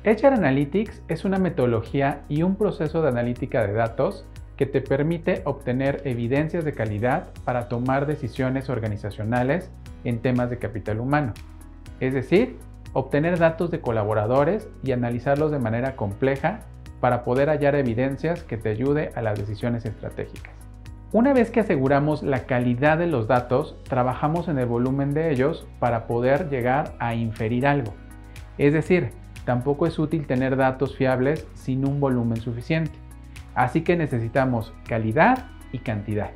HR Analytics es una metodología y un proceso de analítica de datos que te permite obtener evidencias de calidad para tomar decisiones organizacionales en temas de capital humano. Es decir, obtener datos de colaboradores y analizarlos de manera compleja para poder hallar evidencias que te ayude a las decisiones estratégicas. Una vez que aseguramos la calidad de los datos, trabajamos en el volumen de ellos para poder llegar a inferir algo. Es decir, tampoco es útil tener datos fiables sin un volumen suficiente. Así que necesitamos calidad y cantidad.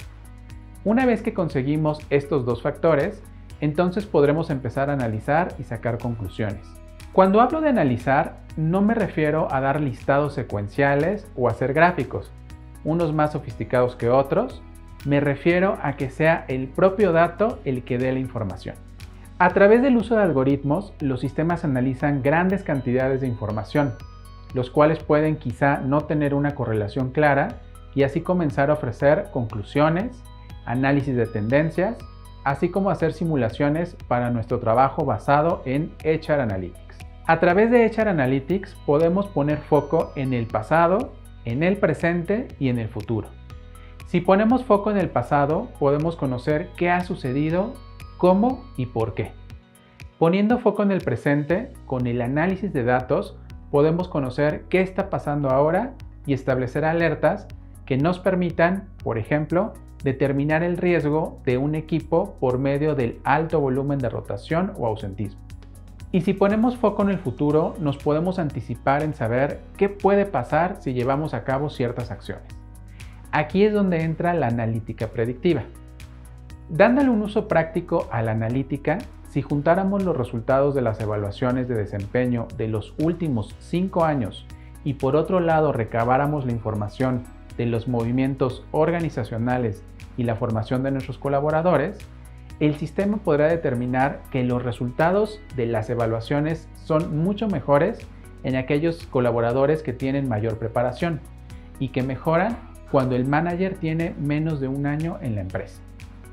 Una vez que conseguimos estos dos factores, entonces podremos empezar a analizar y sacar conclusiones. Cuando hablo de analizar, no me refiero a dar listados secuenciales o hacer gráficos, unos más sofisticados que otros. Me refiero a que sea el propio dato el que dé la información. A través del uso de algoritmos, los sistemas analizan grandes cantidades de información, los cuales pueden quizá no tener una correlación clara y así comenzar a ofrecer conclusiones, análisis de tendencias, así como hacer simulaciones para nuestro trabajo basado en HR Analytics. A través de HR Analytics podemos poner foco en el pasado, en el presente y en el futuro. Si ponemos foco en el pasado, podemos conocer qué ha sucedido, cómo y por qué. Poniendo foco en el presente, con el análisis de datos, podemos conocer qué está pasando ahora y establecer alertas que nos permitan, por ejemplo, determinar el riesgo de un equipo por medio del alto volumen de rotación o ausentismo. Y si ponemos foco en el futuro, nos podemos anticipar en saber qué puede pasar si llevamos a cabo ciertas acciones. Aquí es donde entra la analítica predictiva. Dándole un uso práctico a la analítica, si juntáramos los resultados de las evaluaciones de desempeño de los últimos 5 años y por otro lado recabáramos la información de los movimientos organizacionales y la formación de nuestros colaboradores, el sistema podrá determinar que los resultados de las evaluaciones son mucho mejores en aquellos colaboradores que tienen mayor preparación y que mejoran cuando el manager tiene menos de un año en la empresa.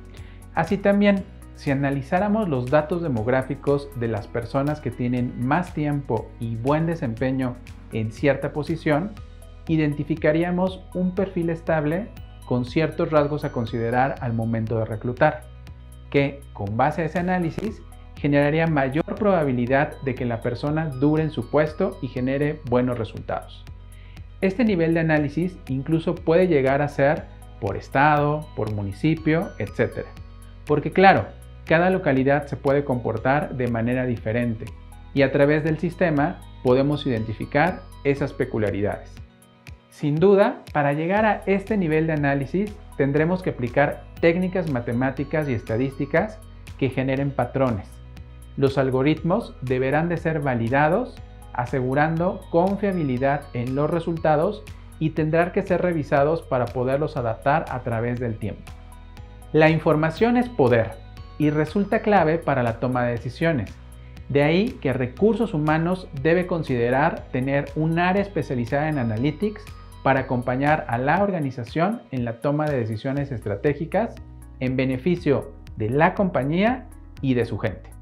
Así también, si analizáramos los datos demográficos de las personas que tienen más tiempo y buen desempeño en cierta posición, identificaríamos un perfil estable con ciertos rasgos a considerar al momento de reclutar, que, con base a ese análisis, generaría mayor probabilidad de que la persona dure en su puesto y genere buenos resultados. Este nivel de análisis incluso puede llegar a ser por estado, por municipio, etc. Porque claro, cada localidad se puede comportar de manera diferente y a través del sistema podemos identificar esas peculiaridades. Sin duda, para llegar a este nivel de análisis tendremos que aplicar técnicas matemáticas y estadísticas que generen patrones. Los algoritmos deberán de ser validados, asegurando confiabilidad en los resultados y tendrán que ser revisados para poderlos adaptar a través del tiempo. La información es poder y resulta clave para la toma de decisiones. De ahí que Recursos Humanos debe considerar tener un área especializada en Analytics para acompañar a la organización en la toma de decisiones estratégicas en beneficio de la compañía y de su gente.